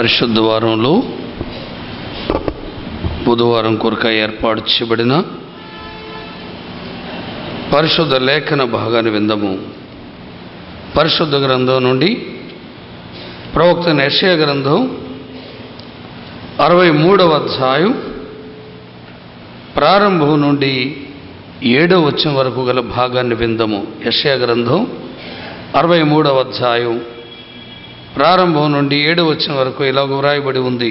పరిశుద్ధ వారంలో బుధవారం కొరకై ఏర్పాటు చేయబడిన పరిశుద్ధ లేఖన భాగాన్ని విందము. పరిశుద్ధ గ్రంథం నుండి ప్రవక్త యెషయా గ్రంథం 63వ అధ్యాయం ప్రారంభం నుండి 7వ వచనం వరకు గల భాగాన్ని విందము. యెషయా గ్రంథం 63వ అధ్యాయం ప్రారంభం నుండి 7వ వచనం వరకు ఇలాగ వ్రాయబడి ఉంది.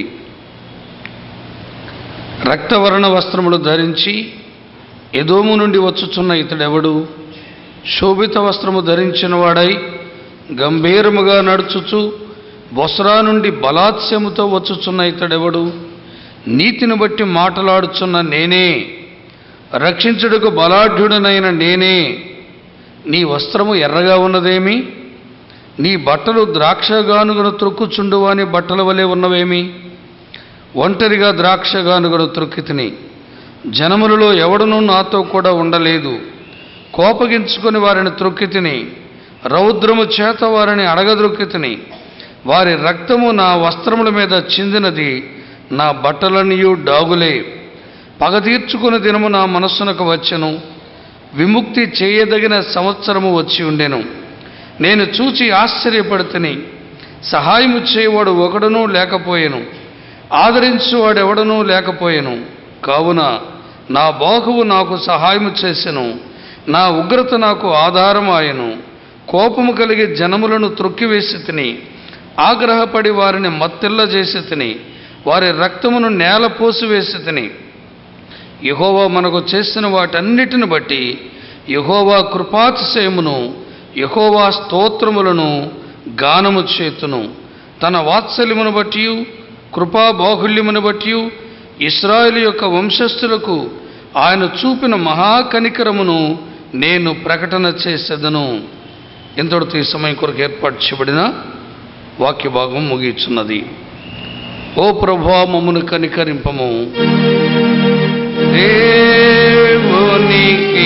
రక్తవర్ణ వస్త్రములు ధరించి ఎదోము నుండి వచ్చుచున్న ఇతడెవడు? శోభిత వస్త్రము ధరించిన వాడై గంభీరముగా నడుచుచు బొస్రా నుండి బలాత్స్యముతో వచ్చుచున్న ఇతడెవడు? నీతిని బట్టి మాటలాడుచున్న నేనే, రక్షించుటకు బలాఢ్యుడనైన నేనే. నీ వస్త్రము ఎర్రగా ఉన్నదేమి? నీ బట్టలు ద్రాక్షగానుగను త్రొక్కుచుండువాని బట్టల వలె ఉన్నవేమి? ఒంటరిగా ద్రాక్షగానుగను త్రొక్కితిని, జనములలో ఎవడునూ నాతో కూడా ఉండలేదు. కోపగించుకొని వారిని త్రొక్కితిని, రౌద్రము చేత వారిని అడగద్రొక్కితిని. వారి రక్తము నా వస్త్రముల మీద చిందినది, నా బట్టలనియు డాగులే. పగ తీర్చుకుని దినము నా మనస్సునకు వచ్చెను, విముక్తి చేయదగిన సంవత్సరము వచ్చి ఉండెను. నేను చూచి ఆశ్చర్యపడితిని, సహాయము చేయవాడు ఒకడునూ లేకపోయెను, ఆదరించువాడెవడనూ లేకపోయెను. కావున నా బాహువు నాకు సహాయము చేసెను, నా ఉగ్రత నాకు ఆధారమాయెను. కోపము కలిగి జనములను త్రొక్కివేసి తిని, ఆగ్రహపడి వారిని మత్తిల్ల చేసి తిని, వారి రక్తమును నేల పోసివేసి తిని. యెహోవా మనకు చేసిన వాటన్నిటిని బట్టి యెహోవా కృపాతిశయమును, యెహోవా స్తోత్రములను గానము చేతును. తన వాత్సల్యమును బట్టి, కృపా బాహుల్యమును బట్టి ఇశ్రాయేలు యొక్క వంశస్థులకు ఆయన చూపిన మహాకనికరమును నేను ప్రకటన చేసేదను. ఇంతటితో ఈ సమయం కొరకు ఏర్పాటు చేయబడిన వాక్య భాగం ముగిస్తున్నది. ఓ ప్రభువా, మమ్మును కనికరింపము. దేవునికి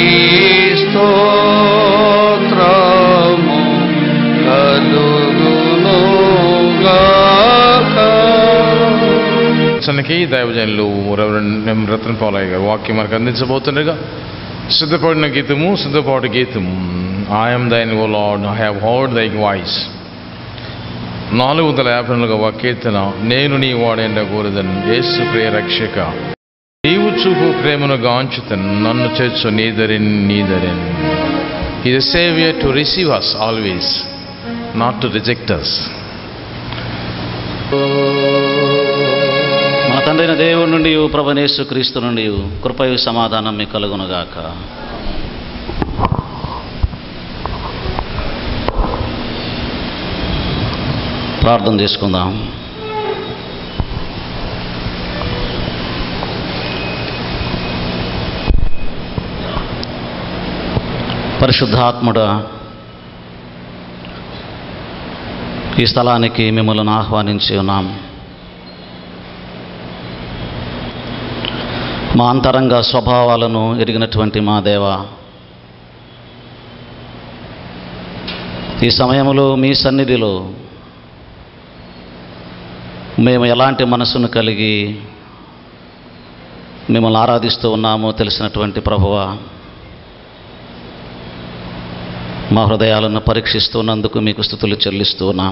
స్తోత్రము కలుగునుగాక. చనికి దైవజనులు రెవరెండ్ రత్న పాలయ్య గారు వాక్యం మనకు అందించబోతుండగా సిద్ధపడిన గీతము, సిద్ధపాటు గీతము. I'm thine O Lord, I have heard thy voice. 454వ కీర్తన. నేను నీ వాడైన గోరుదన్, యేసు ప్రియ రక్షక, నీవు చూపు ప్రేమను గాంచుతన్, నన్ను చేర్చు నీదరిన్ నీదరిన్. He is a saviour to receive us always, not to reject us. మన తండ్రైన దేవుడి నుండి, ప్రభువైన యేసుక్రీస్తు నుండి కృపయు సమాధానం మీకు కలుగునుగాక. ప్రార్థన చేసుకుందాం. పరిశుద్ధాత్ముడా, ఈ స్థలానికి మిమ్మల్ని ఆహ్వానించి ఉన్నాం. మా అంతరంగ స్వభావాలను ఎరిగినటువంటి మా దేవా, ఈ సమయంలో మీ సన్నిధిలో మేము ఎలాంటి మనసును కలిగి మిమ్మల్ని ఆరాధిస్తూ ఉన్నామో తెలిసినటువంటి ప్రభువా, మా హృదయాలను పరీక్షిస్తున్నందుకు మీకు స్తుతులు చెల్లిస్తూ ఉన్నాం.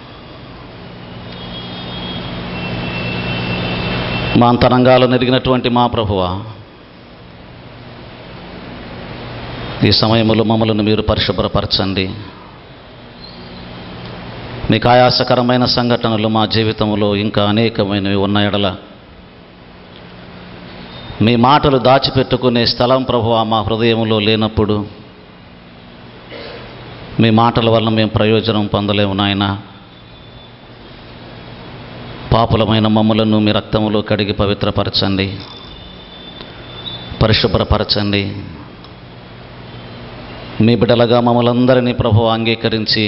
మా అంతరంగాలు నెరిగినటువంటి మా ప్రభువా, ఈ సమయంలో మమ్మల్ని మీరు పరిశుభ్రపరచండి. మీకు ఆయాసకరమైన సంఘటనలు మా జీవితంలో ఇంకా అనేకమైనవి ఉన్న ఎడల మీ మాటలు దాచిపెట్టుకునే స్థలం ప్రభువా మా హృదయంలో లేనప్పుడు మీ మాటల వలన మేము ప్రయోజనం పొందలేము నాయనా. పాపులమైన మమ్ములను మీ రక్తములో కడిగి పవిత్రపరచండి, పరిశుభ్రపరచండి. మీ బిడ్డలుగా మమ్మల్ందరినీ ప్రభువా అంగీకరించి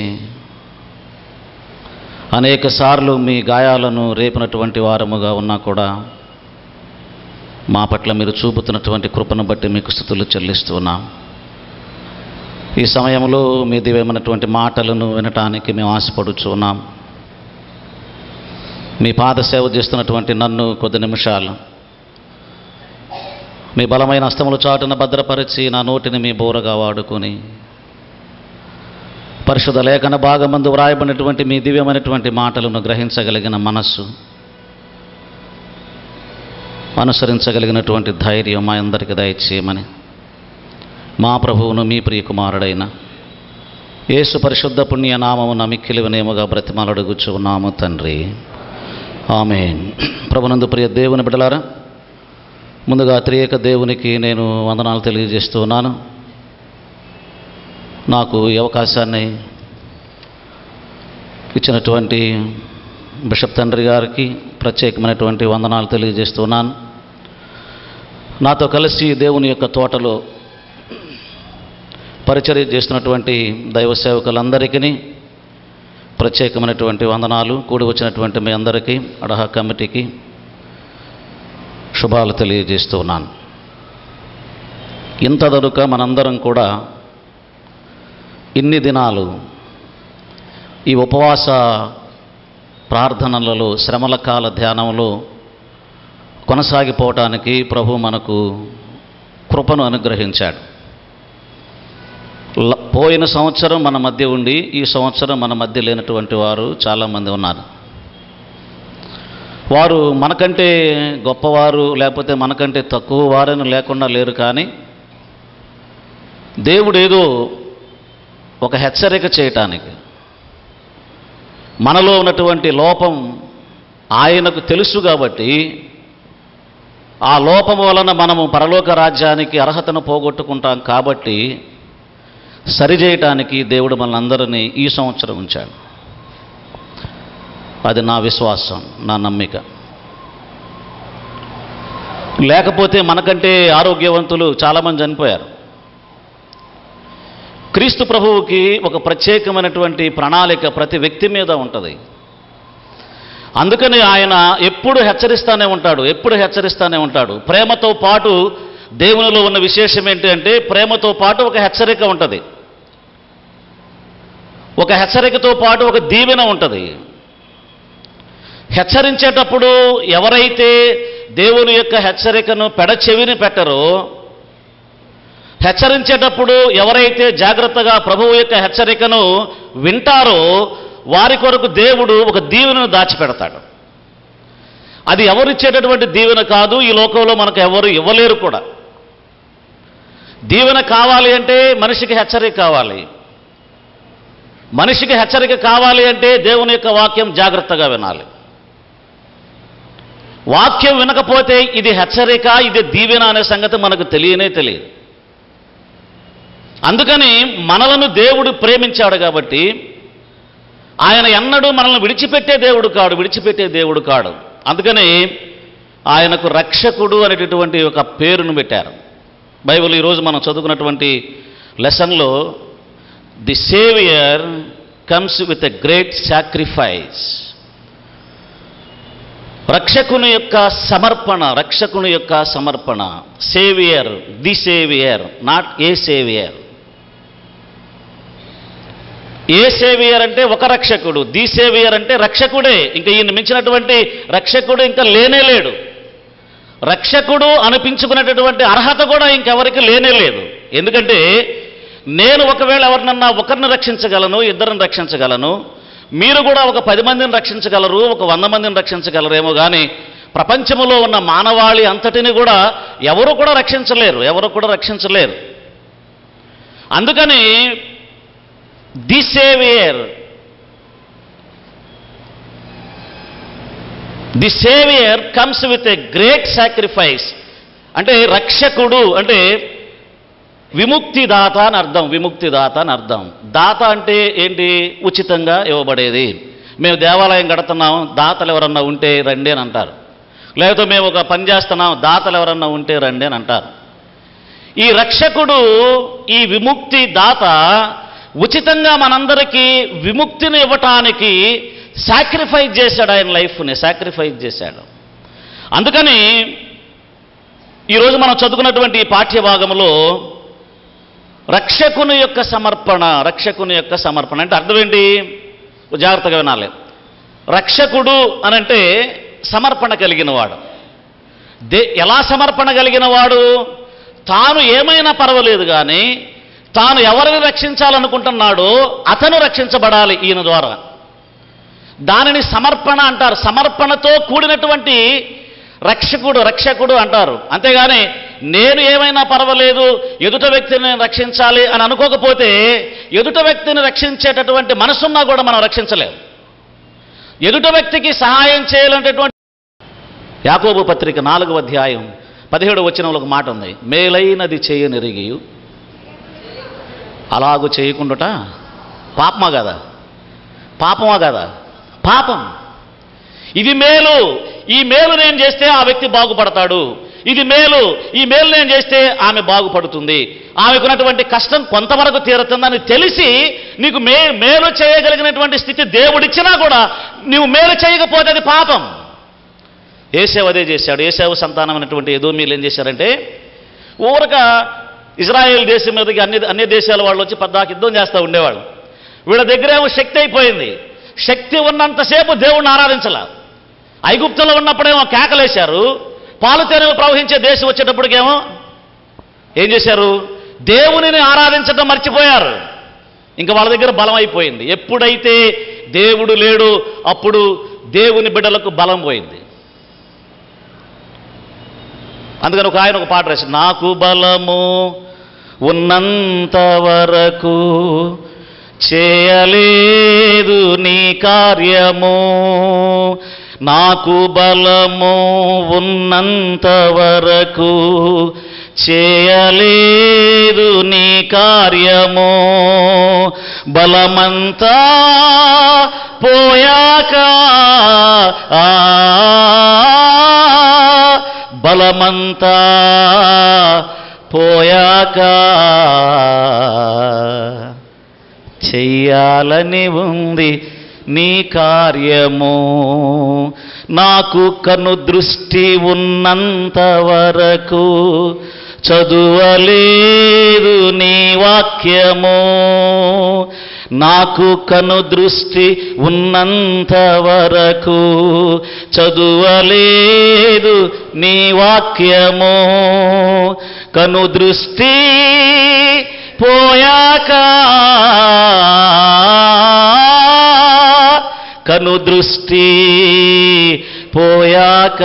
అనేక సార్లు మీ గాయాలను రేపినటువంటి వారముగా ఉన్నా కూడా మా పట్ల మీరు చూపుతున్నటువంటి కృపను బట్టి మీకు స్తుతులు చెల్లిస్తున్నాం. ఈ సమయంలో మీ దివ్యమైనటువంటి మాటలను వినటానికి మేము ఆశపడుచున్నాం. మీ పాద సేవ చేస్తున్నటువంటి నన్ను కొద్ది నిమిషాలు మీ బలమైన హస్తముల చాటున భద్రపరిచి నా నోటిని మీ బోరగా వాడుకొని పరిశుద్ధ లేఖన భాగమందు వ్రాయబడినటువంటి మీ దివ్యమైనటువంటి మాటలను గ్రహించగలిగిన మనస్సు, అనుసరించగలిగినటువంటి ధైర్యం మా అందరికీ దయచేయమని మా ప్రభువును మీ ప్రియకుమారుడైన యేసు పరిశుద్ధ పుణ్య నామమున మిక్కిలి వినయముగా బ్రతిమాలడుగుచున్నాము తండ్రి. ఆమేన్. ప్రభునందు ప్రియ దేవుని బిడ్డలారా, ముందుగా త్రియేక దేవునికి నేను వందనాలు తెలియజేస్తూ ఉన్నాను. నాకు ఈ అవకాశాన్ని ఇచ్చినటువంటి బిషప్ తండ్రి గారికి ప్రత్యేకమైనటువంటి వందనాలు తెలియజేస్తున్నాను. నాతో కలిసి దేవుని యొక్క తోటలో పరిచర్య చేస్తున్నటువంటి దైవ సేవకులందరికీ ప్రత్యేకమైనటువంటి వందనాలు. కూడి వచ్చినటువంటి మీ అందరికీ, అడహా కమిటీకి శుభాలు తెలియజేస్తూ ఉన్నాను. ఇంతదనుక మనందరం కూడా ఇన్ని దినాలు ఈ ఉపవాస ప్రార్థనలలో, శ్రమల కాల ధ్యానంలో కొనసాగిపోవటానికి ప్రభు మనకు కృపను అనుగ్రహించాడు. పోయిన సంవత్సరం మన మధ్య ఉండి ఈ సంవత్సరం మన మధ్య లేనటువంటి వారు చాలామంది ఉన్నారు. వారు మనకంటే గొప్పవారు లేకపోతే మనకంటే తక్కువ వారని లేకుండా లేరు. కానీ దేవుడేదో ఒక హెచ్చరిక చేయటానికి, మనలో ఉన్నటువంటి లోపం ఆయనకు తెలుసు కాబట్టి ఆ లోపం వలన మనము పరలోక రాజ్యానికి అర్హతను పోగొట్టుకుంటాం కాబట్టి సరిచేయటానికి దేవుడు మనందరినీ ఈ సంవత్సరం ఉంచాడు. అది నా విశ్వాసం, నా నమ్మిక. లేకపోతే మనకంటే ఆరోగ్యవంతులు చాలామంది చనిపోయారు. క్రీస్తు ప్రభువుకి ఒక ప్రత్యేకమైనటువంటి ప్రణాళిక ప్రతి వ్యక్తి మీద ఉంటుంది. అందుకని ఆయన ఎప్పుడు హెచ్చరిస్తూనే ఉంటాడు. ప్రేమతో పాటు దేవునిలో ఉన్న విశేషం ఏంటంటే, ప్రేమతో పాటు ఒక హెచ్చరిక ఉంటుంది. ఒక హెచ్చరికతో పాటు ఒక దీవెన ఉంటుంది. హెచ్చరించేటప్పుడు ఎవరైతే దేవుని యొక్క హెచ్చరికను పెడచెవిని పెట్టరో, హెచ్చరించేటప్పుడు ఎవరైతే జాగ్రత్తగా ప్రభువు యొక్క హెచ్చరికను వింటారో వారి కొరకు దేవుడు ఒక దీవెనను దాచిపెడతాడు. అది ఎవరిచ్చేటటువంటి దీవెన కాదు. ఈ లోకంలో మనకు ఎవరు ఇవ్వలేరు కూడా. దీవెన కావాలి అంటే మనిషికి హెచ్చరిక కావాలి. మనిషికి హెచ్చరిక కావాలి అంటే దేవుని యొక్క వాక్యం జాగ్రత్తగా వినాలి. వాక్యం వినకపోతే ఇది హెచ్చరిక, ఇది దీవెన అనే సంగతి మనకు తెలియదు. అందుకని మనలను దేవుడు ప్రేమించాడు కాబట్టి ఆయన ఎన్నడూ మనల్ని విడిచిపెట్టే దేవుడు కాడు. అందుకని ఆయనకు రక్షకుడు అనేటటువంటి ఒక పేరును పెట్టారు. బైబిల్ ఈరోజు మనం చదువుకున్నటువంటి లెసన్లో the saviour comes with a great sacrifice. రక్షకుని యొక్క సమర్పణ. Saviour, the saviour, not a saviour. A saviour అంటే ఒక రక్షకుడు, ది సేవియర్ అంటే రక్షకుడే. ఇంకా ఈయన మించినటువంటి రక్షకుడు ఇంకా లేనేలేడు. రక్షకుడు అనిపించుకునేటటువంటి అర్హత కూడా ఇంకెవరికి లేనేలేదు. ఎందుకంటే నేను ఒకవేళ ఎవరినన్నా ఒకరిని రక్షించగలను, ఇద్దరిని రక్షించగలను. మీరు కూడా ఒక 10 మందిని రక్షించగలరు, ఒక 100 మందిని రక్షించగలరేమో. కానీ ప్రపంచంలో ఉన్న మానవాళి అంతటిని కూడా ఎవరు కూడా రక్షించలేరు. అందుకని the saviour comes with a great sacrifice. అంటే రక్షకుడు అంటే విముక్తిదాత అని అర్థం. దాత అంటే ఏంటి? ఉచితంగా ఇవ్వబడేది. మేము దేవాలయం కడుతున్నాం, దాతలు ఎవరన్నా ఉంటే రండి అని అంటారు. లేకపోతే మేము ఒక పని చేస్తున్నాం, దాతలు ఎవరన్నా ఉంటే రండి అని అంటారు. ఈ రక్షకుడు, ఈ విముక్తి దాత ఉచితంగా మనందరికీ విముక్తిని ఇవ్వటానికి సాక్రిఫైస్ చేశాడు. ఆయన లైఫ్ని సాక్రిఫైస్ చేశాడు. అందుకని ఈరోజు మనం చదువుకున్నటువంటి ఈ పాఠ్యభాగంలో రక్షకుని యొక్క సమర్పణ అంటే అర్థం ఏంటి? జాగ్రత్తగా వినాలి. రక్షకుడు అనంటే సమర్పణ కలిగిన వాడు. ఎలా సమర్పణ కలిగిన వాడు? తాను ఏమైనా పర్వాలేదు కానీ తాను ఎవరిని రక్షించాలనుకుంటున్నాడో అతను రక్షించబడాలి ఈయన ద్వారా. దానిని సమర్పణ అంటారు. సమర్పణతో కూడినటువంటి రక్షకుడు అంటారు. అంతేగాని నేను ఏమైనా పర్వాలేదు, ఎదుట వ్యక్తిని రక్షించాలి అని అనుకోకపోతే ఎదుట వ్యక్తిని రక్షించేటటువంటి మనసున్నా కూడా మనం రక్షించలేము. ఎదుట వ్యక్తికి సహాయం చేయాలనేటటువంటి యాకోబు పత్రిక 4వ అధ్యాయం 17వ వచనంలో ఒక మాట ఉంది. మేలైనది చేయనెరిగి అలాగూ చేయకుండాట పాపమా కదా? పాపమా కదా? పాపం. ఇది మేలు, ఈ మేలు నేను చేస్తే ఆ వ్యక్తి బాగుపడతాడు. ఇది మేలు, ఈ మేలు నేను చేస్తే ఆమె బాగుపడుతుంది. ఆమెకున్నటువంటి కష్టం కొంతవరకు తీరుతుందని తెలిసి నీకు మేలు చేయగలిగినటువంటి స్థితి దేవుడిచ్చినా కూడా నువ్వు మేలు చేయకపోతే అది పాపం. ఏశావు అదే చేశాడు. ఏశావు సంతానం అనేటువంటి ఎదోమీయులు ఏం చేశారంటే ఊరక ఇజ్రాయేల్ దేశం మీదకి అన్ని దేశాల వాళ్ళు వచ్చి పద్దాకి యుద్ధం చేస్తూ ఉండేవాళ్ళు. వీళ్ళ దగ్గరేమో శక్తి అయిపోయింది. శక్తి ఉన్నంతసేపు దేవుణ్ణి ఆరాధించాల. ఐగుప్తులో ఉన్నప్పుడేమో కేకలేశారు. పాలు తేనెలు ప్రవహించే దేశం వచ్చేటప్పటికేమో ఏం చేశారు? దేవునిని ఆరాధించడం మర్చిపోయారు. ఇంకా వాళ్ళ దగ్గర బలం అయిపోయింది. ఎప్పుడైతే దేవుడు లేడు అప్పుడు దేవుని బిడ్డలకు బలం పోయింది. అందుకని ఆయన ఒక పాట రాశారు. నాకు బలము ఉన్నంత వరకు చేయలేదు నీ కార్యము, నాకు బలము ఉన్నంత వరకు చేయలేదు నీ కార్యము, బలమంతా పోయాక బలమంతా పోయాక చెయ్యాలని ఉంది నీ కార్యము, నాకు కను దృష్టి ఉన్నంత వరకు చదువలేదు నీ వాక్యము, నాకు కను దృష్టి ఉన్నంత వరకు చదువలేదు నీ వాక్యము, కను దృష్టి పోయాక కను దృష్టి పోయాక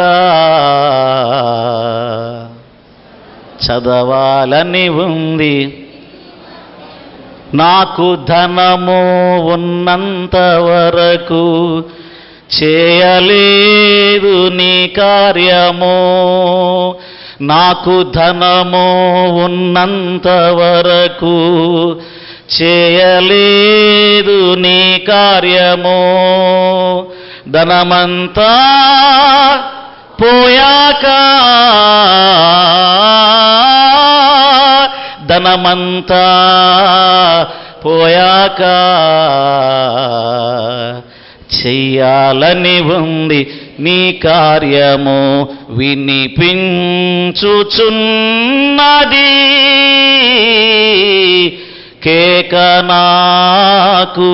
చదవాలని ఉంది, నాకు ధనము ఉన్నంత వరకు చేయలేదు నీ కార్యము, నాకు ధనము ఉన్నంత వరకు చేయలేదు నీ కార్యము, ధనమంతా పోయాక ధనమంతా పోయాక చెయ్యాలని ఉంది నీ కార్యము, వినిపించుచున్నది కేక నాకు,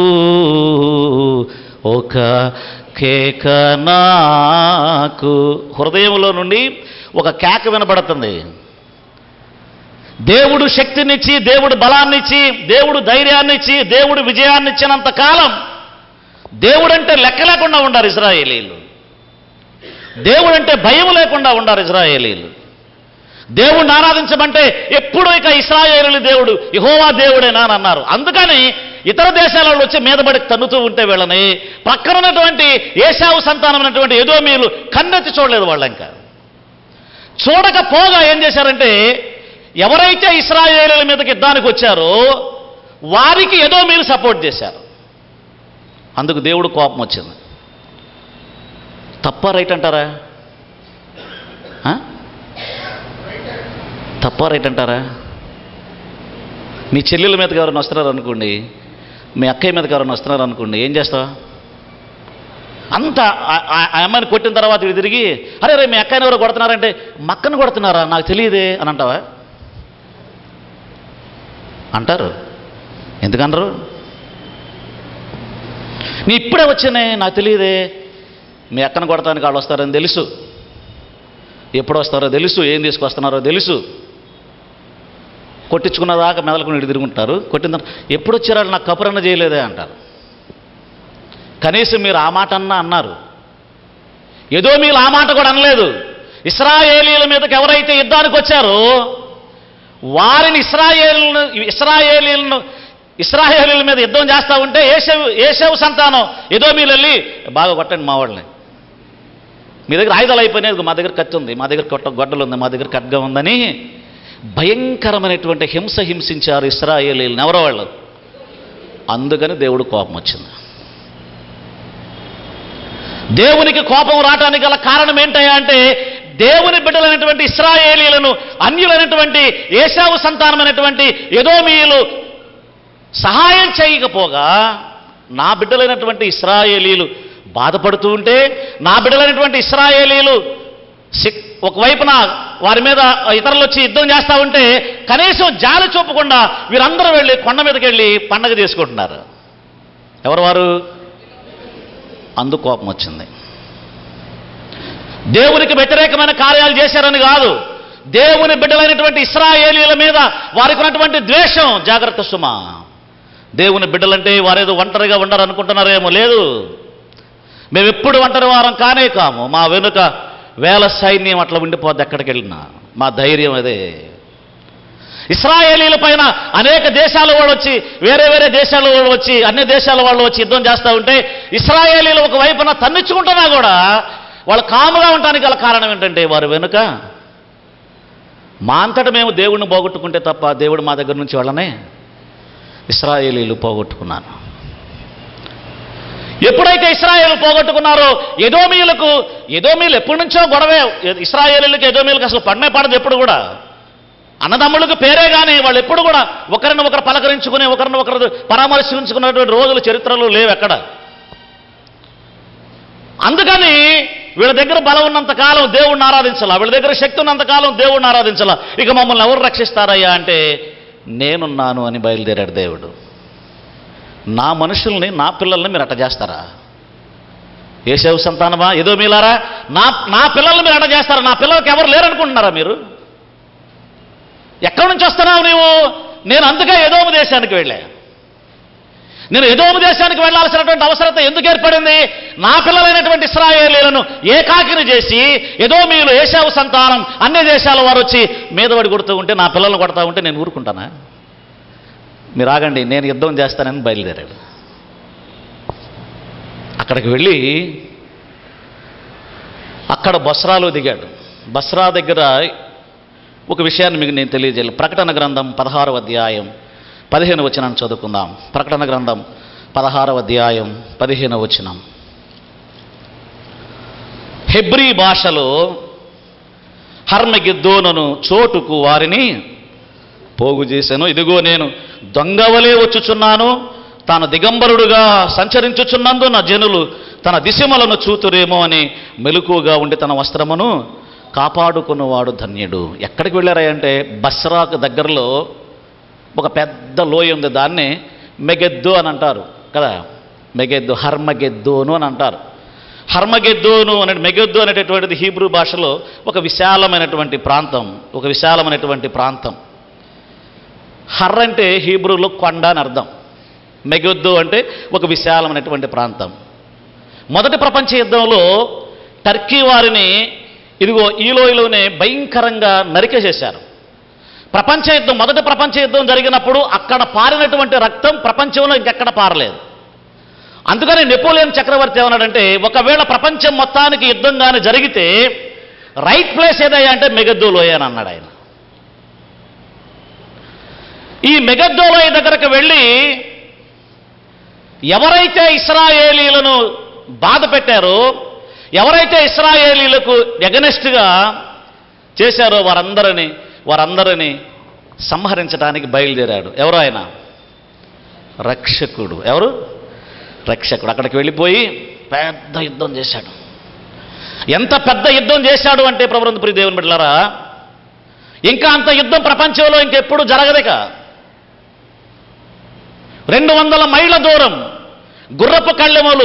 ఒక కేక నాకు. హృదయంలో నుండి ఒక కేక వినబడుతుంది. దేవుడు శక్తినిచ్చి, దేవుడు బలాన్నిచ్చి, దేవుడు ధైర్యాన్నిచ్చి, దేవుడు విజయాన్నిచ్చినంత కాలం దేవుడంటే లెక్క లేకుండా ఉండారు ఇజ్రాయేలీలు. దేవుడంటే భయం లేకుండా ఉండారు ఇజ్రాయేలీలు. దేవుడిని ఆరాధించమంటే ఎప్పుడు ఇక ఇశ్రాయేలు దేవుడు యెహోవా దేవుడేనా అని అన్నారు. అందుకని ఇతర దేశాల వాళ్ళు వచ్చి మీదబడి తన్నుతూ ఉంటే వీళ్ళని పక్కన ఉన్నటువంటి ఏశావు సంతానమైనటువంటి ఎదోమీయులు కన్నెత్తి చూడలేదు. వాళ్ళు ఇంకా చూడకపోగా ఏం చేశారంటే ఎవరైతే ఇశ్రాయేలీల మీదకి యుద్ధానికి వచ్చారో వారికి ఎదోమీయులు సపోర్ట్ చేశారు. అందుకు దేవుడు కోపం వచ్చింది. తప్ప రైట్ అంటారా? తప్ప రైట్ అంటారా? మీ చెల్లెల మీదకి ఎవరైనా వస్తున్నారు అనుకోండి, మీ అక్కయ్య మీదకి ఎవరైనా వస్తున్నారు అనుకోండి, ఏం చేస్తావా? అంత ఆ అమ్మాయిని కొట్టిన తర్వాత వీడు తిరిగి అరే రే మీ అక్కని ఎవరు కొడుతున్నారంటే మక్కను కొడుతున్నారా నాకు తెలియదే అని అంటావా? అంటారు. ఎందుకన్నారు? నీ ఇప్పుడే వచ్చినాయి నాకు తెలియదే మీ అక్కను కొడటానికి వాళ్ళు వస్తారని తెలుసు, ఎప్పుడు వస్తారో తెలుసు, ఏం తీసుకొస్తున్నారో తెలుసు. కొట్టించుకున్న దాకా మెదలుకుని ఇటు తిరుగుంటారు. కొట్టిన తర్వాత ఎప్పుడు వచ్చారు వాళ్ళు, నాకు కబురన్న చేయలేదే అంటారు. కనీసం మీరు ఆ మాట అన్నారు. ఏదో మీరు ఆ మాట కూడా అనలేదు. ఇశ్రాయేలీల మీదకి ఎవరైతే యుద్ధానికి వచ్చారో వారిని ఇశ్రాయేలీల మీద యుద్ధం చేస్తూ ఉంటే ఏసేవు సంతానం ఏదో మీరు వెళ్ళి బాగా కొట్టండి మా వాళ్ళని, మీ దగ్గర ఆయుధాలు అయిపోయినాయి, మా దగ్గర కత్తి ఉంది, మా దగ్గర గొడ్డలు ఉంది, మా దగ్గర ఖడ్గం ఉందని భయంకరమైనటువంటి హింస హింసించారు ఇశ్రాయేలీలను. ఎవరో వాళ్ళు. అందుకని దేవుడు కోపం వచ్చింది. దేవునికి కోపం రావడానికి గల కారణం ఏంటయ్యా అంటే, దేవుని బిడ్డలైనటువంటి ఇశ్రాయేలీలను అన్యులైనటువంటి ఏశావు సంతానమైనటువంటి ఎదోమీయులు సహాయం చేయకపోగా నా బిడ్డలైనటువంటి ఇశ్రాయేలీలు బాధపడుతూ ఉంటే, నా బిడ్డలైనటువంటి ఇశ్రాయేలీలు ఒకవైపున వారి మీద ఇతరులు వచ్చి యుద్ధం చేస్తూ ఉంటే కనీసం జాలి చూపకుండా వీరందరూ వెళ్ళి కొండ మీదకి వెళ్ళి పండగ చేసుకుంటున్నారు. ఎవరు వారు? అందుకు కోపం వచ్చింది. దేవునికి వ్యతిరేకమైన కార్యాలు చేశారని కాదు, దేవుని బిడ్డలైనటువంటి ఇశ్రాయేలీల మీద వారికి ఉన్నటువంటి ద్వేషం. జాగ్రత్త సుమా. దేవుని బిడ్డలంటే వారేదో ఒంటరిగా ఉండరు అనుకుంటున్నారేమో. లేదు, మేము ఎప్పుడు ఒంటరి వారం కానే కాము. మా వెనుక వేల సైన్యం అట్లా ఉండిపోద్ది ఎక్కడికి వెళ్ళినా. మా ధైర్యం అదే. ఇశ్రాయేలీల పైన అనేక దేశాల వాళ్ళు వచ్చి, వేరే వేరే దేశాల వాళ్ళు వచ్చి, అన్ని దేశాల వాళ్ళు వచ్చి యుద్ధం చేస్తూ ఉంటే ఇశ్రాయేలీలు ఒకవైపున తన్నించుకుంటున్నా కూడా వాళ్ళు కాముగా ఉండడానికి గల కారణం ఏంటంటే, వారి వెనుక మా అంతటా మేము దేవుడిని పోగొట్టుకుంటే తప్ప దేవుడు మా దగ్గర నుంచి వాళ్ళనే ఇశ్రాయేలీలు పోగొట్టుకున్నాను. ఎప్పుడైతే ఇశ్రాయేలు పోగొట్టుకున్నారో ఎదోమీయులు ఎప్పటి నుంచో గొడవే. ఇశ్రాయేలీలకు ఎదోమీయులకు అసలు పడనే పడదు ఎప్పుడు కూడా. అన్నదమ్ములకు పేరే కానీ వాళ్ళు ఎప్పుడు కూడా ఒకరిని ఒకరు పలకరించుకుని ఒకరిని ఒకరు పరామర్శించుకున్నటువంటి రోజులు చరిత్రలో లేవు ఎక్కడ. అందుకని వీళ్ళ దగ్గర బలం ఉన్నంతకాలం దేవుణ్ణి ఆరాధించాలా, వీళ్ళ దగ్గర శక్తి ఉన్నంతకాలం దేవుణ్ణి ఆరాధించాలా. ఇక మమ్మల్ని ఎవరు రక్షిస్తారయ్యా అంటే, నేనున్నాను అని బయలుదేరాడు దేవుడు. నా మనుషుల్ని, నా పిల్లల్ని మీరు అట్ట చేస్తారా? ఏసేవు సంతానమా, ఏదో మీలారా, నా పిల్లల్ని మీరు అట్ట చేస్తారా? నా పిల్లలకి ఎవరు లేరనుకుంటున్నారా మీరు? ఎక్కడి నుంచి వస్తున్నావు నీవు? నేను అందుకే ఎదోము దేశానికి వెళ్ళా. నేను ఎదోము దేశానికి వెళ్లాల్సినటువంటి అవసరత ఎందుకు ఏర్పడింది? నా పిల్లలైనటువంటి ఇశ్రాయేలీలను ఏకాకిని చేసి ఎదోమీయులు, ఏశావు సంతానం, అన్ని దేశాల వారు వచ్చి మీదపడి కొడుతూ ఉంటే, నా పిల్లలను కొడతా ఉంటే నేను ఊరుకుంటానా? మీరు ఆగండి, నేను యుద్ధం చేస్తానని బయలుదేరాడు. అక్కడికి వెళ్ళి అక్కడ బొస్రాలో దిగాడు. బొస్రా దగ్గర ఒక విషయాన్ని మీకు నేను తెలియజేయాలి. ప్రకటన గ్రంథం 16వ అధ్యాయం 15వ వచనాన్ని చదువుకుందాం. ప్రకటన గ్రంథం 16వ అధ్యాయం 15వ వచనం. హెబ్రీ భాషలో హర్మగిద్దోనును చోటుకు వారిని పోగు చేశాను. ఇదిగో నేను దొంగవలే వచ్చుచున్నాను. తాను దిగంబరుడుగా సంచరించుచున్నందున జనులు తన దిశమలను చూతురేమో అని మెలకుగా ఉండి తన వస్త్రమును కాపాడుకున్నవాడు ధన్యుడు. ఎక్కడికి వెళ్ళారంటే, బస్రాకు దగ్గరలో ఒక పెద్ద లోయ ఉంది. దాన్ని మెగెద్దు అని అంటారు కదా. మెగెద్దు, హర్మగెద్దోను అని అంటారు. హర్మగెద్దోను అనే మెగెద్దు అనేటటువంటిది హీబ్రూ భాషలో ఒక విశాలమైనటువంటి ప్రాంతం. హర్ అంటే హీబ్రూలో కొండ అని అర్థం. మెగెద్దు అంటే ఒక విశాలమైనటువంటి ప్రాంతం. మొదటి ప్రపంచ యుద్ధంలో టర్కీ వారిని ఇదిగో ఈ లోయలోనే భయంకరంగా నరికేసేశారు. మొదటి ప్రపంచ యుద్ధం జరిగినప్పుడు అక్కడ పారినటువంటి రక్తం ప్రపంచంలో ఇంకెక్కడ పారలేదు. అందుకని నెపోలియన్ చక్రవర్తి ఏమన్నాడంటే, ఒకవేళ ప్రపంచం మొత్తానికి యుద్ధం కానీ జరిగితే రైట్ ప్లేస్ ఏదయ్యా అంటే మెగెద్దు లోయ అని అన్నాడు ఆయన. ఈ మెగెద్దు లోయ దగ్గరకు వెళ్ళి ఎవరైతే ఇశ్రాయేలీలను బాధ పెట్టారో, ఎవరైతే ఇశ్రాయేలీలకు ఎగనెస్ట్గా చేశారో వారందరినీ సంహరించడానికి బయలుదేరాడు. ఎవరు ఆయన? రక్షకుడు. ఎవరు? రక్షకుడు. అక్కడికి వెళ్ళిపోయి పెద్ద యుద్ధం చేశాడు. ఎంత పెద్ద యుద్ధం చేశాడు అంటే, ప్రభునందు ప్రియ దేవుని బిడ్డలారా, ఇంకా అంత యుద్ధం ప్రపంచంలో ఇంకెప్పుడు జరగదిక. 200 మైళ్ళ దూరం గుర్రపు కళ్ళెములు,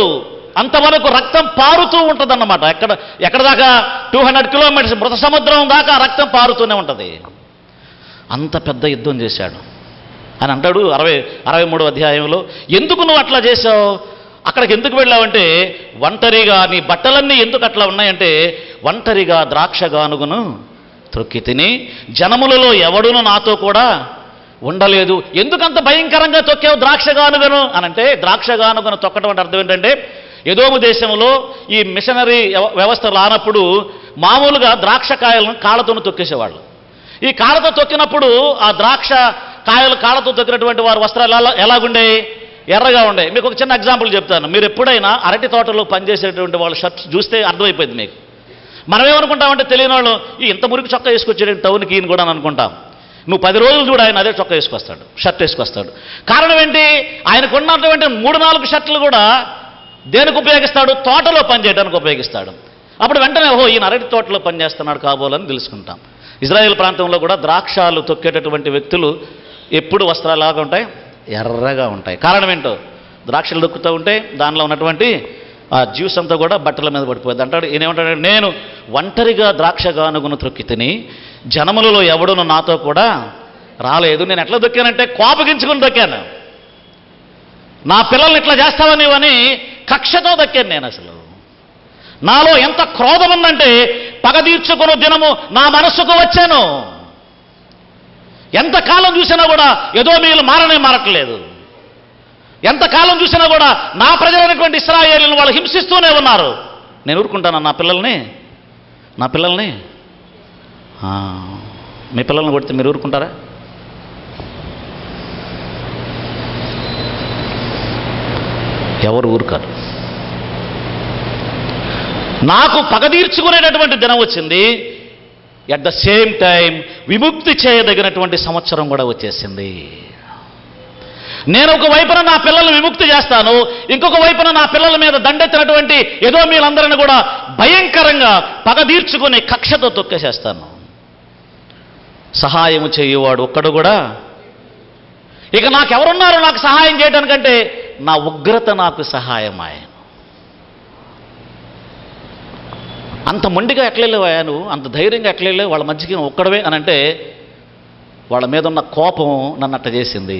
అంతవరకు రక్తం పారుతూ ఉంటుందన్నమాట. ఎక్కడ దాకా 200 కిలోమీటర్స్ మృత సముద్రం దాకా రక్తం పారుతూనే ఉంటుంది. అంత పెద్ద యుద్ధం చేశాడు అని అంటాడు 63వ అధ్యాయంలో. ఎందుకు నువ్వు అట్లా చేశావు, అక్కడికి ఎందుకు వెళ్ళావంటే, ఒంటరిగా నీ బట్టలన్నీ ఎందుకు అట్లా ఉన్నాయంటే, ఒంటరిగా ద్రాక్ష గానుగను త్రొక్కి తిని జనములలో ఎవడును నాతో కూడా ఉండలేదు. ఎందుకంత భయంకరంగా తొక్కావు ద్రాక్ష గానుగను అని అంటే, ద్రాక్ష గానుగను తొక్కడం అంటే అర్థం ఏంటంటే, ఎదోము దేశంలో ఈ మిషనరీ వ్యవస్థ రానప్పుడు మామూలుగా ద్రాక్ష కాయలను కాళ్ళతోనే తొక్కేసేవాళ్ళు. ఈ కాళ్ళతో తొక్కినప్పుడు ఆ ద్రాక్ష కాయలు కాళ్ళతో తొక్కినటువంటి వారి వస్త్రాలు ఎలాగుండేవి, ఎర్రగా ఉండే. మీకు ఒక చిన్న ఎగ్జాంపుల్ చెప్తాను. మీరు ఎప్పుడైనా అరటి తోటలో పనిచేసేటువంటి వాళ్ళ షర్ట్స్ చూస్తే అర్థమైపోయింది మీకు. మనం ఏమనుకుంటామంటే, తెలియని వాళ్ళు ఇంత మురికి చొక్కా వేసుకొచ్చాడు టౌన్కి ఈయన కూడా అని అనుకుంటాం. నువ్వు 10 రోజులు చూడు, ఆయన అదే చొక్కా వేసుకొస్తాడు, షర్ట్ వేసుకొస్తాడు. కారణం ఏంటి, ఆయనకు ఉన్నటువంటి 3-4 షర్ట్లు కూడా దేనికి ఉపయోగిస్తాడు, తోటలో పనిచేయడానికి ఉపయోగిస్తాడు. అప్పుడు వెంటనే ఓహో ఈయన అరటి తోటలో పనిచేస్తున్నాడు కాబోలని తెలుసుకుంటాం. ఇజ్రాయెల్ ప్రాంతంలో కూడా ద్రాక్షాలు తొక్కేటటువంటి వ్యక్తులు ఎప్పుడు వస్త్రాలు లాగా ఉంటాయి, ఎర్రగా ఉంటాయి. కారణం ఏంటో, ద్రాక్షలు దొక్కుతూ ఉంటే దానిలో ఉన్నటువంటి ఆ జ్యూస్ అంతా కూడా బట్టల మీద పడిపోయింది. అంటాడు ఈయన ఏమంటాడు, నేను ఒంటరిగా ద్రాక్ష గానుగును త్రొక్కి తిని జనములలో ఎవడును నాతో కూడా రాలేదు. నేను ఎట్లా దొక్కానంటే కోపగించుకుని దొక్కాను. నా పిల్లల్ని ఇట్లా చేస్తావా నీవని కక్షతో దక్కాను నేను. అసలు నాలో ఎంత క్రోధం ఉందంటే, పగ తీర్చుకున్న దినము నా మనస్సుకు వచ్చాను. ఎంతకాలం చూసినా కూడా ఏదో మీరు మారట్లేదు. ఎంతకాలం చూసినా కూడా నా ప్రజలైనటువంటి ఇశ్రాయేలును వాళ్ళు హింసిస్తూనే ఉన్నారు. నేను ఊరుకుంటాను నా పిల్లల్ని మీ పిల్లల్ని కొడితే మీరు ఊరుకుంటారా? ఎవరు ఊరుకారు. నాకు పగ తీర్చుకునేటటువంటి దినం వచ్చింది. ఎట్ ద సేమ్ టైం విముక్తి చేయదగినటువంటి సంవత్సరం కూడా వచ్చేసింది. నేను ఒక వైపున నా పిల్లల్ని విముక్తి చేస్తాను, ఇంకొక వైపున నా పిల్లల మీద దండెత్తినటువంటి ఏదో మీరందరిని కూడా భయంకరంగా పగ తీర్చుకుని కక్షతో తొక్కేసేస్తాను. సహాయము చేయవాడు ఒక్కడు కూడా ఇక నాకెవరున్నారు నాకు సహాయం చేయడానికంటే, నా ఉగ్రత నాకు సహాయమాయను. అంత మొండిగా ఎట్లెళ్ళేవా నువ్వు, అంత ధైర్యంగా ఎట్లెళ్ళే వాళ్ళ మధ్యకి ఒక్కడవే అని అంటే, వాళ్ళ మీద ఉన్న కోపం నన్ను అట్ట చేసింది.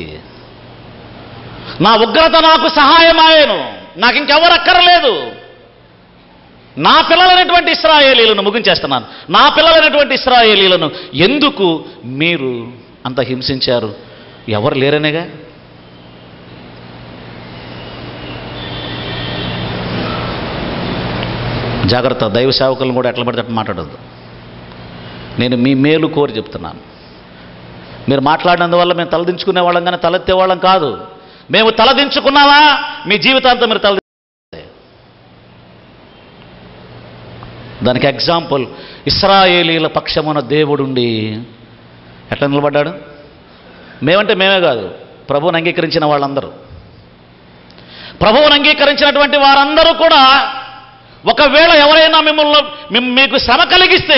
నా ఉగ్రత నాకు సహాయమాయను, నాకు ఇంకెవరు అక్కర్లేదు. నా పిల్లలైనటువంటి ఇశ్రాయేలీలను ముగించేస్తున్నాను. నా పిల్లలైనటువంటి ఇశ్రాయేలీలను ఎందుకు మీరు అంత హింసించారు, ఎవరు లేరనేగా. జాగ్రత్త, దైవ సేవకులను కూడా ఎట్లా పడితే మాట్లాడద్దు. నేను మీ మేలు కోరి చెప్తున్నాను. మీరు మాట్లాడినందువల్ల మేము తలదించుకునే వాళ్ళం కానీ తలెత్తే వాళ్ళం కాదు. మేము తలదించుకున్నావా మీ జీవితాంతం మీరు దానికి ఎగ్జాంపుల్ ఇశ్రాయేలీల పక్షమున దేవుడుండి ఎట్లా నిలబడ్డాడు. మేమంటే మేమే కాదు, ప్రభువుని అంగీకరించిన వాళ్ళందరూ, ప్రభువుని అంగీకరించినటువంటి వారందరూ కూడా, ఒకవేళ ఎవరైనా మీకు శ్రమ కలిగిస్తే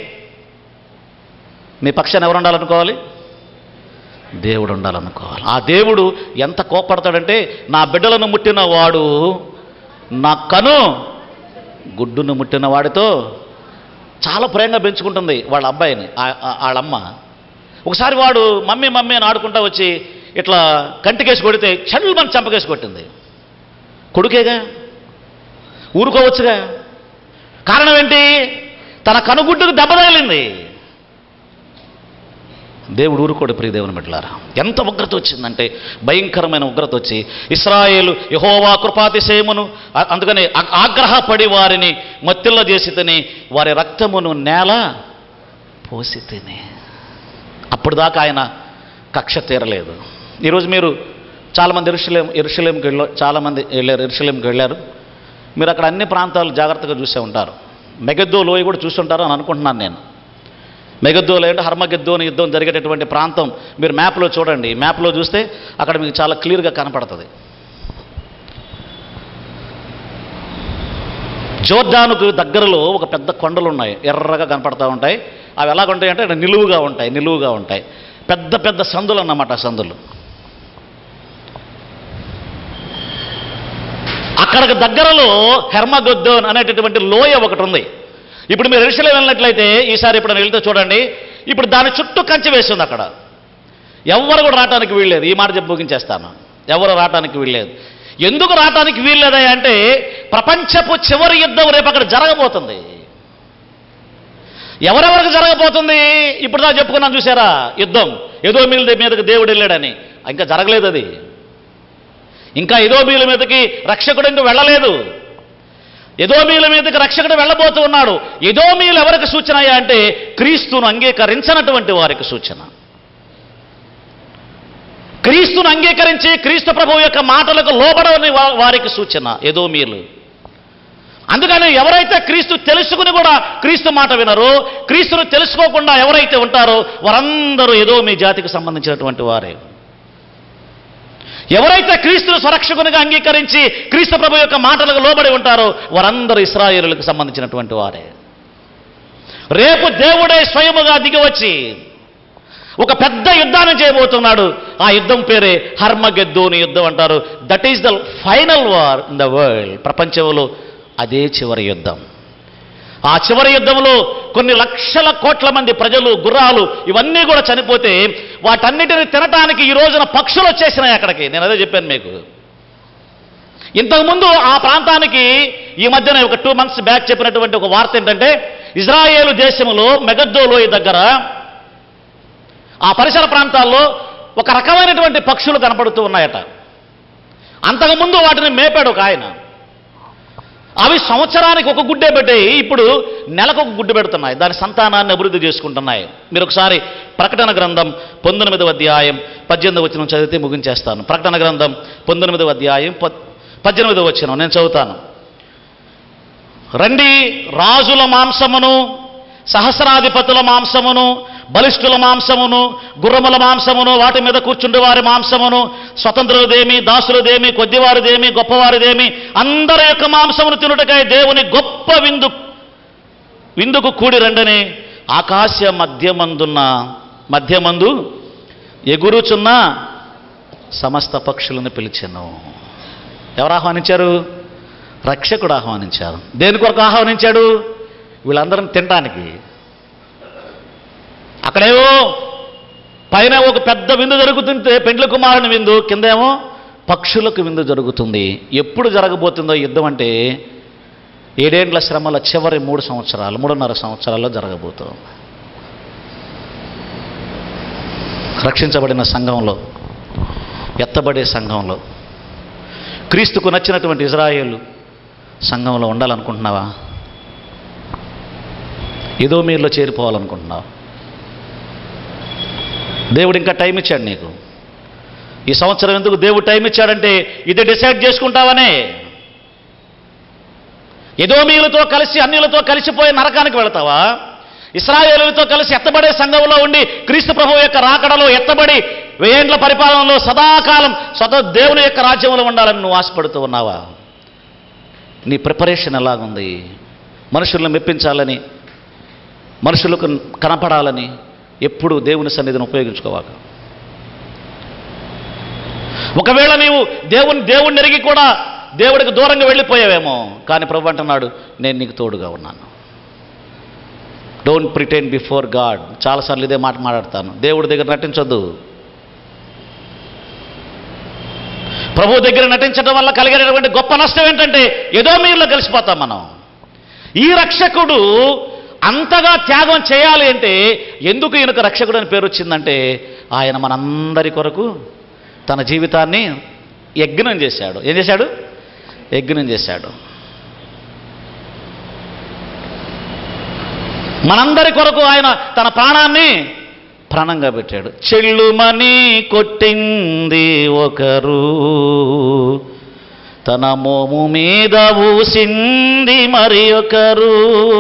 మీ పక్షాన్ని ఎవరు ఉండాలనుకోవాలి, దేవుడు ఉండాలనుకోవాలి. ఆ దేవుడు ఎంత కోపడతాడంటే, నా బిడ్డలను ముట్టిన వాడు నా కను గుడ్డును ముట్టిన వాడితో చాలా ప్రేమగా పెంచుకుంటుంది వాళ్ళ అబ్బాయిని వాళ్ళమ్మ. ఒకసారి వాడు మమ్మీ మమ్మీ అని ఆడుకుంటా వచ్చి ఇట్లా కంటికేసి కొడితే చెడులు మన చంపకేసి కొట్టింది. కొడుకేగా, ఊరుకోవచ్చుగా. కారణం ఏంటి, తన కనుగుడ్డుకు దెబ్బ తగిలింది. దేవుడు ఊరుకోడు. ప్రియ దేవుని బిడ్డలారా, ఎంత ఉగ్రత వచ్చిందంటే, భయంకరమైన ఉగ్రత వచ్చి ఇశ్రాయేలు యెహోవా కృపాతిశయమును అందుకని ఆగ్రహపడి వారిని మత్తిల్ల చేసి తిని వారి రక్తమును నేల పోసి తిని. అప్పుడు దాకా ఆయన కక్ష తీరలేదు. ఈరోజు మీరు చాలామంది ఎరుషలేంకి చాలామంది ఎరుషలేంకి వెళ్ళారు. మీరు అక్కడ అన్ని ప్రాంతాలు జాగ్రత్తగా చూసే ఉంటారు. మెగద్దో లోయ కూడా చూస్తుంటారు అని అనుకుంటున్నాను నేను. మెగద్దో లోయ అంటే హర్మగెద్దోని యుద్ధం జరిగేటటువంటి ప్రాంతం మీరు మ్యాప్లో చూడండి. మ్యాప్లో చూస్తే అక్కడ మీకు చాలా క్లియర్గా కనపడుతుంది. జోర్డానుకు దగ్గరలో ఒక పెద్ద కొండలు ఉన్నాయి, ఎర్రగా కనపడతా ఉంటాయి. అవి ఎలాగుంటాయి అంటే నిలువుగా ఉంటాయి. పెద్ద పెద్ద సందులు అన్నమాట. సందులు అక్కడికి దగ్గరలో హెర్మగొద్దోన్ అనేటటువంటి లోయ ఒకటి ఉంది. ఇప్పుడు మీరు ఎరుషలేము వెళ్ళినట్లయితే ఈసారి ఇప్పుడు వెళ్తే చూడండి, ఇప్పుడు దాని చుట్టూ కంచె వేస్తుంది. అక్కడ ఎవరు కూడా రావడానికి వీల్లేదు. ఈ మాట చెప్పి ముగించేస్తాను, ఎవరు రావడానికి వీల్లేదు. ఎందుకు రావడానికి వీల్లేదా అంటే ప్రపంచపు చివరి యుద్ధం రేపు అక్కడ జరగబోతుంది. ఎవరెవరికి జరగబోతుంది? ఇప్పుడు దా చెప్పుకున్నాం చూసారా, యుద్ధం ఎదోమీయుల మీదకి దేవుడు వెళ్ళాడని. ఇంకా జరగలేదు అది. ఇంకా ఎదోమీయుల మీదకి రక్షకుడు ఇంకా వెళ్ళలేదు. ఎదోమీయుల మీదకి రక్షకుడు వెళ్ళబోతూ ఉన్నాడు. ఎదోమీయులు ఎవరికి సూచన అయ్యా అంటే క్రీస్తును అంగీకరించినటువంటి వారికి సూచన. క్రీస్తును అంగీకరించి క్రీస్తు ప్రభువు యొక్క మాటలకు లోబడని వారికి సూచన ఎదోమీయులు. అందుకని ఎవరైతే క్రీస్తు తెలుసుకుని కూడా క్రీస్తు మాట వినరో, క్రీస్తును తెలుసుకోకుండా ఎవరైతే ఉంటారో వారందరూ ఎదోమీ జాతికి సంబంధించినటువంటి వారే. ఎవరైతే క్రీస్తును స్వరక్షకునిగా అంగీకరించి క్రీస్తు ప్రభు యొక్క మాటలకు లోబడి ఉంటారో వారందరూ ఇశ్రాయేలులకు సంబంధించినటువంటి వారే. రేపు దేవుడే స్వయముగా దిగివచ్చి ఒక పెద్ద యుద్ధాన్ని చేయబోతున్నాడు. ఆ యుద్ధం పేరే హర్మగెద్దోని యుద్ధం అంటారు. That is the final war in the world. ప్రపంచంలో అదే చివరి యుద్ధం. ఆ చివరి యుద్ధంలో కొన్ని లక్షల కోట్ల మంది ప్రజలు, గుర్రాలు ఇవన్నీ కూడా చనిపోతే వాటన్నిటిని తినటానికి ఈ రోజున పక్షులు వచ్చేసినాయి అక్కడికి. నేను అదే చెప్పాను మీకు. ఇంతకుముందు ఆ ప్రాంతానికి ఈ మధ్యన ఒక 2 months బ్యాక్ చెప్పినటువంటి ఒక వార్త ఏంటంటే ఇజ్రాయేలు దేశంలో మెగద్దో లోయ దగ్గర ఆ పరిసర ప్రాంతాల్లో ఒక రకమైనటువంటి పక్షులు కనపడుతూ ఉన్నాయట. అంతకుముందు వాటిని మేపాడు ఒక ఆయన. అవి సంవత్సరానికి ఒక గుడ్డే పెట్టాయి, ఇప్పుడు నెలకు ఒక గుడ్డు పెడుతున్నాయి. దాని సంతానాన్ని అభివృద్ధి చేసుకుంటున్నాయి. మీరు ఒకసారి ప్రకటన గ్రంథం 19వ అధ్యాయం 18వ వచనం చదివితే ముగించేస్తాను. ప్రకటన గ్రంథం 19వ అధ్యాయం 18వ వచనం నేను చదువుతాను. రండి, రాజుల మాంసమును, సహస్రాధిపతుల మాంసమును, బలిష్ఠుల మాంసమును, గుర్రముల మాంసమును, వాటి మీద కూర్చుండే వారి మాంసమును, స్వతంత్రులదేమి, దాసులదేమి, కొద్దివారిదేమి, గొప్పవారిదేమి, అందరి యొక్క మాంసమును తినుటకై దేవుని గొప్ప విందుకు కూడి రండని ఆకాశ మధ్యమందు ఎగురుచున్న సమస్త పక్షులను పిలిచెను. ఎవరు ఆహ్వానించారు? రక్షకుడు ఆహ్వానించారు. దేని కొరకు ఆహ్వానించాడు? వీళ్ళందరిని తినడానికి. అక్కడేమో పైన ఒక పెద్ద విందు జరుగుతుంటే పెండ్లి కుమారుని విందు, కిందేమో పక్షులకు విందు జరుగుతుంది. ఎప్పుడు జరగబోతుందో యుద్ధం అంటే 7 ఏండ్ల శ్రమల చివరి 3.5 సంవత్సరాల్లో జరగబోతుంది. రక్షించబడిన సంఘంలో, ఎత్తబడే సంఘంలో, క్రీస్తుకు నచ్చినటువంటి ఇజ్రాయేలు సంఘంలో ఉండాలనుకుంటున్నావా? ఎదోమీయుల్లో చేరిపోవాలనుకుంటున్నావా? దేవుడు ఇంకా టైం ఇచ్చాడు నీకు. ఈ సంవత్సరం ఎందుకు దేవుడు టైం ఇచ్చాడంటే ఇది డిసైడ్ చేసుకుంటావనే. ఎదోమీయులతో కలిసి అన్యులతో కలిసిపోయి నరకానికి వెళతావా? ఇశ్రాయేలులతో కలిసి ఎత్తబడే సంఘంలో ఉండి క్రీస్తు ప్రభువు యొక్క రాకడలో ఎత్తబడి 1000 ఏండ్ల పరిపాలనలో సదాకాలం దేవుని యొక్క రాజ్యంలో ఉండాలని నువ్వు ఆశపడుతూ ఉన్నావా? నీ ప్రిపరేషన్ ఎలాగుంది? మనుషులను మెప్పించాలని, మనుషులకు కనపడాలని ఎప్పుడు దేవుని సన్నిధిని ఉపయోగించుకోవాలి. ఒకవేళ నీవు దేవుణ్ణి ఎరిగి కూడా దేవుడికి దూరంగా వెళ్ళిపోయావేమో, కానీ ప్రభు అంటున్నాడు, నేను నీకు తోడుగా ఉన్నాను. Don't pretend before God. చాలాసార్లు ఇదే మాట మాట్లాడతాను. దేవుడి దగ్గర నటించొద్దు. ప్రభు దగ్గర నటించడం వల్ల కలిగేటటువంటి గొప్ప నష్టం ఏంటంటే ఎదోమీయుల్లో కలిసిపోతాం మనం. ఈ రక్షకుడు అంతగా త్యాగం చేయాలి అంటే ఎందుకు ఈయనకు రక్షకుడు అని పేరు వచ్చిందంటే ఆయన మనందరి కొరకు తన జీవితాన్ని యజ్ఞం చేశాడు. ఏం చేశాడు? యజ్ఞం చేశాడు. మనందరి కొరకు ఆయన తన ప్రాణాన్ని ప్రాణంగా పెట్టాడు. చెల్లుమని కొట్టింది ఒకరు, తన మోము మీద ఊసింది మరి ఒకరు.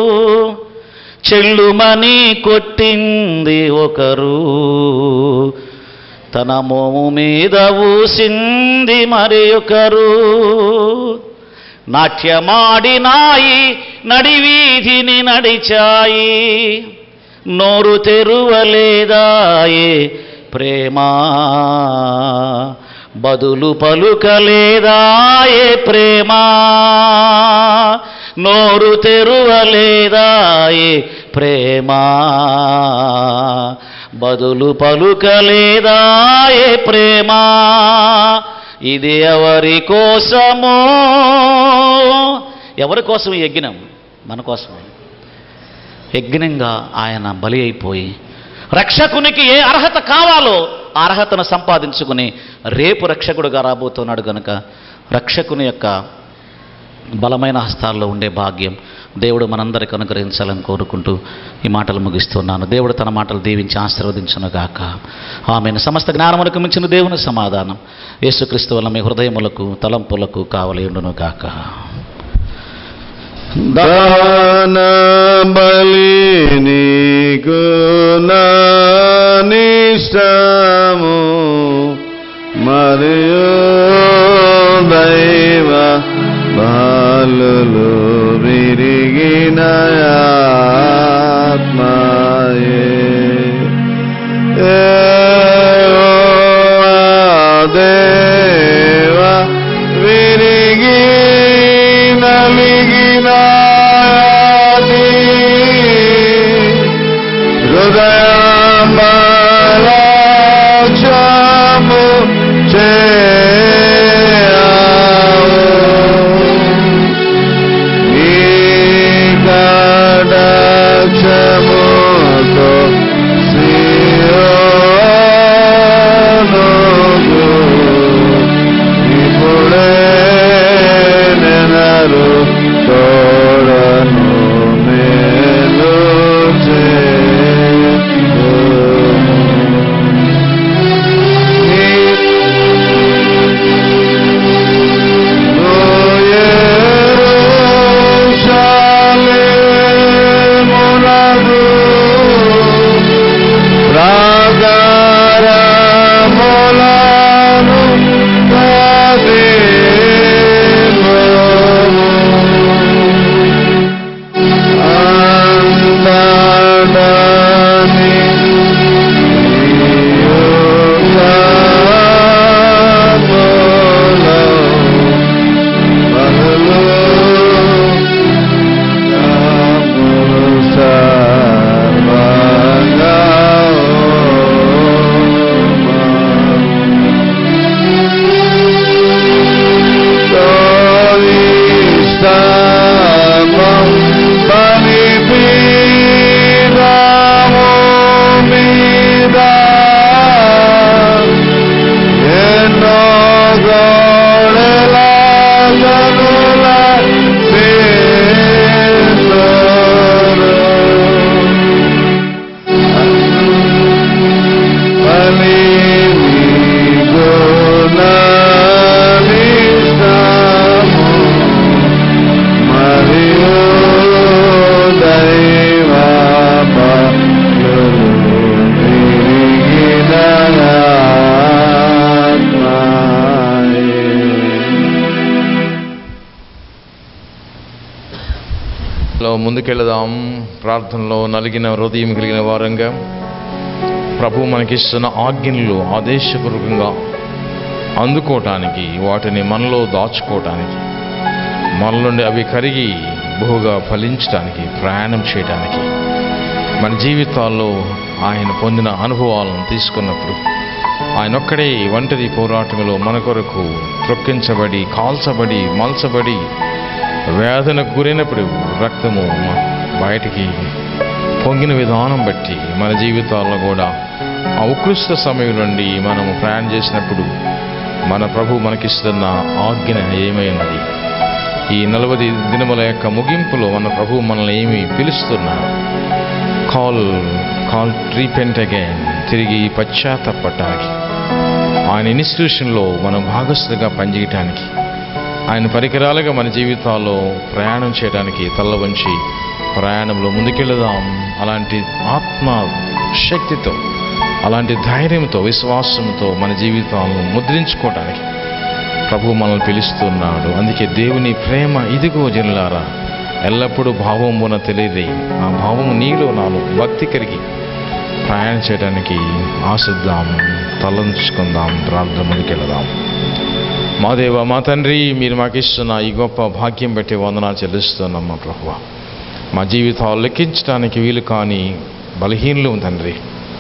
చెల్లుమని కొట్టింది ఒకరు, తన మోము మీద ఊసింది మరి ఒకరు. నాట్యమాడినాయి, నడివీధిని నడిచాయి, నోరు తెరువలేదాయే ప్రేమ. బదులు పలుకలేదా ఏ ప్రేమ, నోరు తెరువలేదా ఏ ప్రేమ, బదులు పలుకలేదా ఏ ప్రేమ, ఇది ఎవరి కోసమో. ఎవరి కోసం ఈ యజ్ఞం? మన కోసమే. యజ్ఞంగా ఆయన బలి అయిపోయి రక్షకునికి ఏ అర్హత కావాలో ఆ అర్హతను సంపాదించుకుని రేపు రక్షకుడుగా రాబోతున్నాడు కనుక రక్షకుని యొక్క బలమైన హస్తాల్లో ఉండే భాగ్యం దేవుడు మనందరికీ అనుగ్రహించాలని కోరుకుంటూ ఈ మాటలు ముగిస్తున్నాను. దేవుడు తన మాటలు దీవించి ఆశీర్వదించునుగాక. ఆమెను. సమస్త జ్ఞానమునకు మించిన దేవుని సమాధానం యేసుక్రీస్తు వల్ల మీ హృదయములకు తలంపులకు కావలి ఉండునుగాక. దాన బలి నీకు నానిష్టము, మరియు దైవ బాలులు విరిగిన ఆత్మయే దేవ విరిగి నలిగిన హృదయమలక్షము కడక్షముతో సియోనుకు ఇప్పుడే నెనరు తోడను మేలు ముందుకెళదాం. ప్రార్థనలో నలిగిన హృదయం కలిగిన వారంగా ప్రభు మనకిస్తున్న ఆజ్ఞలు ఆదేశపూర్వకంగా అందుకోవటానికి, వాటిని మనలో దాచుకోవటానికి, మన నుండి అవి కరిగి బహుగా ఫలించడానికి, ప్రయాణం చేయడానికి, మన జీవితాల్లో ఆయన పొందిన అనుభవాలను తీసుకున్నప్పుడు ఆయన ఒక్కడే ఒంటరి పోరాటంలో మన కొరకు త్రొక్కించబడి, కాల్చబడి, మల్చబడి, వేదనకు గురైనప్పుడు రక్తము బయటికి పొంగిన విధానం బట్టి మన జీవితాల్లో కూడా ఆ ఉత్కృష్ట సమయం నుండి మనము ప్రయాణం చేసినప్పుడు మన ప్రభు మనకిస్తున్న ఆజ్ఞ ఏమైనది? ఈ 40 దినముల యొక్క ముగింపులో మన ప్రభు మనల్ని ఏమి పిలుస్తున్నాడు? కాల్ రీపెంట్ అగైన్, తిరిగి పశ్చాత్తాపడటానికి, ఆయన ఇన్స్టిట్యూషన్లో మనం భాగస్థులుగా పనిచేయటానికి, ఆయన పరికరాలుగా మన జీవితాల్లో ప్రయాణం చేయడానికి తల్ల వంచి ప్రయాణంలో ముందుకెళదాం. అలాంటి ఆత్మ శక్తితో, అలాంటి ధైర్యంతో, విశ్వాసంతో మన జీవితాలను ముద్రించుకోవడానికి ప్రభు మనల్ని పిలుస్తున్నాడు. అందుకే దేవుని ప్రేమ ఇదిగో జనులారా, ఎల్లప్పుడూ భావమున తెలియదే, ఆ భావము నీలో నాలో భక్తి కలిగి ప్రయాణం చేయడానికి ఆశిద్దాం, తలంచుకుందాం, ప్రార్థన ముందుకెళదాం. మా దేవ, మా తండ్రి, మీరు మాకు ఇస్తున్న ఈ గొప్ప భాగ్యం బట్టి వందనాలు చెల్లిస్తున్నాం మా ప్రభువా. మా జీవితాలు లెక్కించడానికి వీలు కాని బలహీనలు తండ్రి.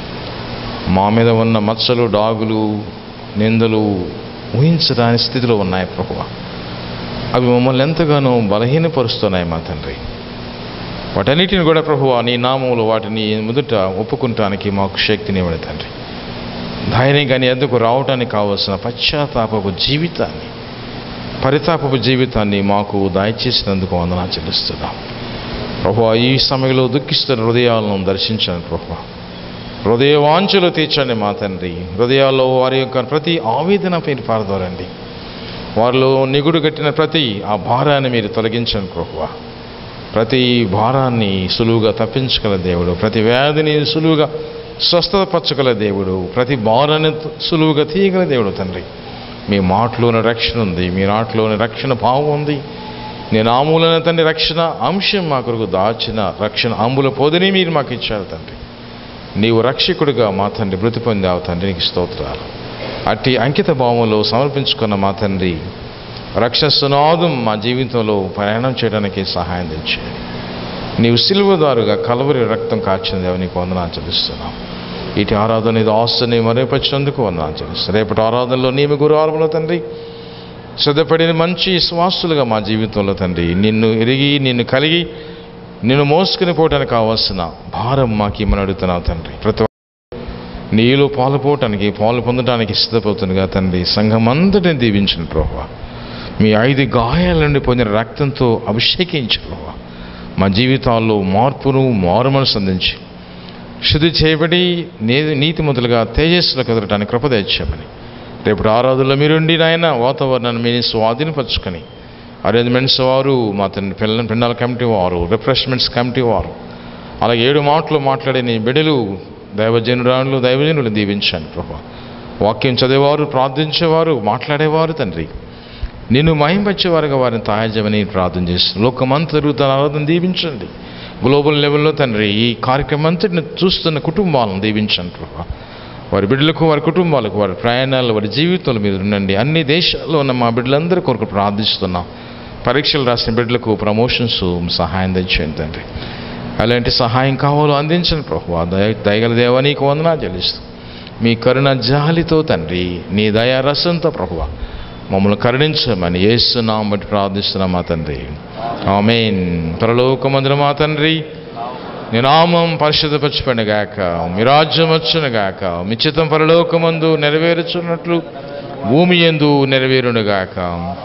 మా మీద ఉన్న మచ్చలు, డాగులు, నిందలు ఊహించడానికి స్థితిలో ఉన్నాయి ప్రభువా. అవి మమ్మల్ని ఎంతగానో బలహీనపరుస్తున్నాయి మా తండ్రి. వాటన్నిటిని కూడా ప్రభువా నీ నామములో వాటిని మొదట ఒప్పుకుంటానికి మాకు శక్తినివ్వండి తండ్రి. ధైర్యంగా నీ ఎద్దకు రావడానికి కావలసిన పశ్చాత్తాపపు జీవితాన్ని, పరితాపపు జీవితాన్ని మాకు దయచేసినందుకు వందనాలు చెల్లిస్తున్నాం ప్రభువా. ఈ సమయంలో దుఃఖిస్తున్న హృదయాలను దర్శించండి ప్రభువా. హృదయ వాంఛలు తీర్చండి మా తండ్రి. హృదయాల్లో వారి యొక్క ప్రతి ఆవేదన మీరు పారదోరండి. వారిలో నిగుడు కట్టిన ప్రతి ఆ భారాన్ని మీరు తొలగించండి ప్రభువా. ప్రతి భారాన్ని సులువుగా తప్పించగల దేవుడు, ప్రతి వ్యాధిని సులువుగా స్వస్థపరచగల దేవుడు, ప్రతి భారాన్ని సులువుగా తీయగల దేవుడు తండ్రి. మీ మాటలోని రక్షణ ఉంది, మీ నాటలోని రక్షణ భావం ఉంది. నేను ఆమూలన తండ్రి రక్షణ అంశం మా కొరకు దాచిన రక్షణ అంబుల పొదిని మీరు మాకు ఇచ్చారు తండ్రి. నీవు రక్షకుడిగా మా తండ్రి మృతి పొందావు తండ్రి, నీకు స్తోత్రాలు. అట్టి అంకిత భావంలో సమర్పించుకున్న మా తండ్రి రక్షణ సునాదం మా జీవితంలో ప్రయాణం చేయడానికి సహాయం తెచ్చేది. నీవు సిలువదారుగా కలవరి రక్తం కాచిందేవు, నీకు వందనాలు చెల్లిస్తున్నాం. ఇటు ఆరాధన ఇది ఆస్తుని మరేపరిచినందుకు వందనాలు చెల్లిస్తున్నాం. రేపటి ఆరాధనలో నీవు గురువారంలో తండ్రి సిద్ధపడిన మంచి విశ్వాసులుగా మా జీవితంలో తండ్రి నిన్ను ఎరిగి, నిన్ను కలిగి, నిన్ను మోసుకుని పోవటానికి కావాల్సిన భారం మాకు ఇమ్మని అడుగుతున్నావు తండ్రి. ప్రతి నీలో పాలుపోవటానికి, పాలు పొందడానికి సిద్ధపోతుందిగా తండ్రి సంఘం అంతటిని దీవించిన ప్రభువా. మీ 5 గాయాల నుండి పొందిన రక్తంతో అభిషేకించు ప్రభువా. మా జీవితాల్లో మార్పును, మారుమనసు అందించి శుద్ధి చేయబడి నీతిమంతులుగా తేజస్సులో కదలటానికి కృప తెచ్చామని రేపు ఆరాధనలో మీరుండి నాయన వాతావరణాన్ని మీరు స్వాధీనపరచుకొని అరేంజ్మెంట్స్ వారు, మా తండ్రి పెండాల కమిటీ వారు, రిఫ్రెష్మెంట్స్ కమిటీ వారు, అలాగే 7 మాటలు మాట్లాడే నీ బిడ్డలు, దైవజనులు దీవించండి ప్రభా. వాక్యం చదివేవారు, ప్రార్థించేవారు, మాట్లాడేవారు తండ్రి నిన్ను మహింపచ్చేవారుగా వారిని తయారు ప్రార్థన చేస్తుంది. లోకమంతా జరుగుతున్న ఆరాధన దీవించండి. గ్లోబల్ లెవెల్లో తండ్రి ఈ కార్యక్రమం అంతటిని చూస్తున్న కుటుంబాలను దీవించండి ప్రభా. వారి బిడ్డలకు, వారి కుటుంబాలకు, వారి ప్రయాణాలు, వారి జీవితంలో మీరు ఉండండి. అన్ని దేశాల్లో ఉన్న మా బిడ్డలందరి కొరకు ప్రార్థిస్తున్నాం. పరీక్షలు రాసిన బిడ్డలకు ప్రమోషన్స్ సహాయం తెచ్చేయండి తండ్రి. అలాంటి సహాయం కావాలో అందించండి ప్రభువా. దయగల దేవా నీకు వందనాలు చెల్లిస్తూ మీ కరుణ జాలితో తండ్రి, నీ దయా రసంతో ప్రభువా మమ్మల్ని కరుణించమని యేసునామమున బట్టి ప్రార్థిస్తున్నాం మా తండ్రి, ఆమేన్. పరలోకమందున మా తండ్రి, నీ నామం పరిశుద్ధపరచబడునుగాక, మీ రాజ్యం వచ్చునుగాక, మీ చిత్తం పరలోకమందు నెరవేరుచున్నట్లు భూమి యందు నెరవేరునుగాక.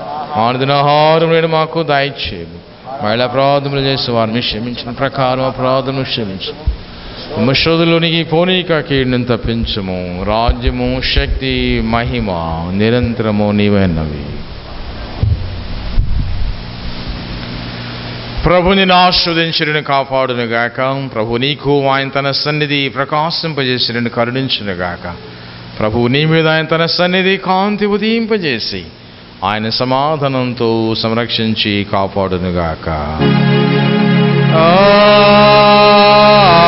ఆహారం నేడు మాకు దయచేయము, మళ్ళీ అపరాధములు చేసి వారిని క్షమించిన ప్రకారం అపరాధములు క్షమించు. శోధులోనికి పోనీక కీడును తప్పించము. రాజ్యము, శక్తి, మహిమ నిరంతరము నీవైనవి. ప్రభుని ఆశీర్వదించును కాపాడునుగాక. ప్రభు నీకు ఆయన తన సన్నిధి ప్రకాశింపజేసి కరుణించునుగాక. ప్రభు నీ మీద ఆయన తన సన్నిధి కాంతి ఉదయింపజేసి ఆయన సమాధానంతో సంరక్షించి కాపాడునుగాక.